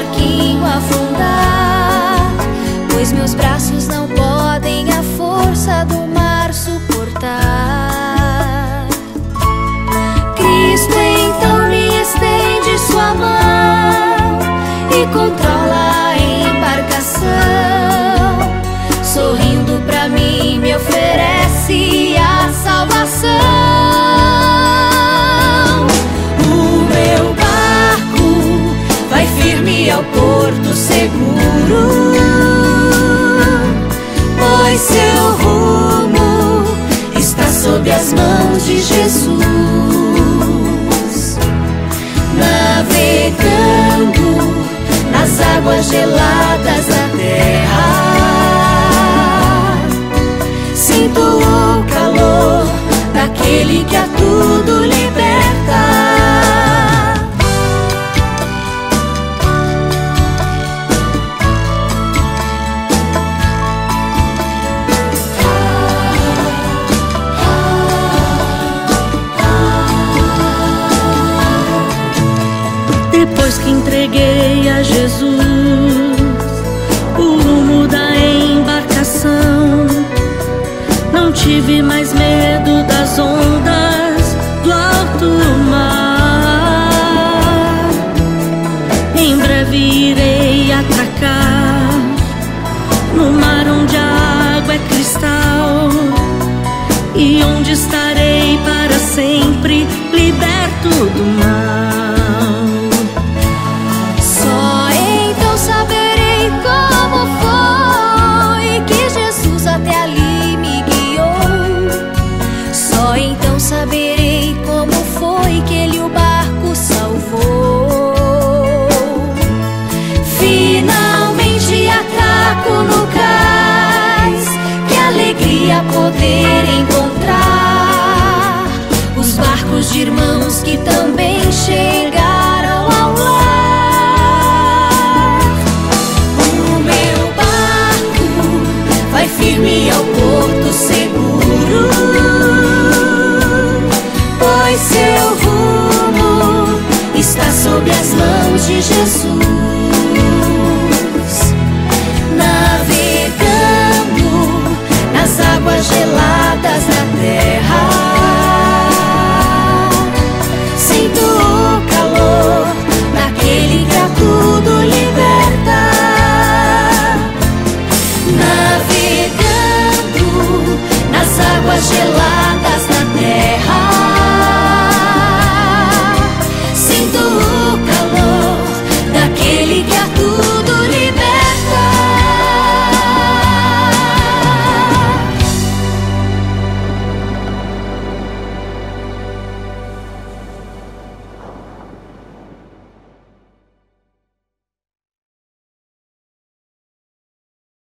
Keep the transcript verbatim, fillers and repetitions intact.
barquinho afundar, pois meus braços não podem a força do mar suportar. Cristo então me estende sua mão e controla a embarcação, sorrindo pra mim me oferece a salvação. O meu barco vai firme ao porto seguro, pois seu rumo está sob as mãos de Jesus. Navegando nas águas geladas da terra, sinto o calor daquele que a tudo liberta. Depois que entreguei a Jesus o rumo da embarcação, não tive mais medo das ondas do alto mar. Em breve irei atracar no mar onde a água é cristal, e onde estarei para sempre liberto do mal. Como foi que Jesus até ali me guiou? Só então saberei como foi que Ele o barco salvou. Finalmente atraco no cais, que alegria poder encontrar os barcos de irmãos que também chegaram ao lar. Vai firme ao porto seguro, pois seu rumo está sob as mãos de Jesus.